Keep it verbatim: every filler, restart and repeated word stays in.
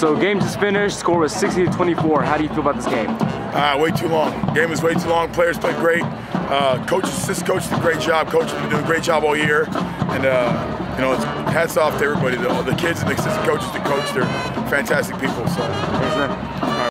So game just finished, score was sixty to twenty-four. How do you feel about this game? Uh, way too long. Game was way too long. Players played great. Uh, coach, assistant coach did a great job. Coach has been doing a great job all year. And uh, you know, it's hats off to everybody. The, the kids and the assistant coaches, the coach, they're fantastic people. So. Thanks, man.